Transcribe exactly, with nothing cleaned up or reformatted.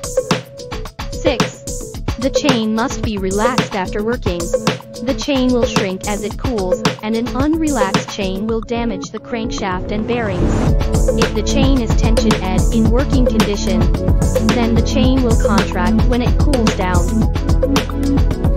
six. The chain must be relaxed after working. The chain will shrink as it cools, and an unrelaxed chain will damage the crankshaft and bearings. If the chain is tension-ed in working condition, then the chain will contract when it cools down.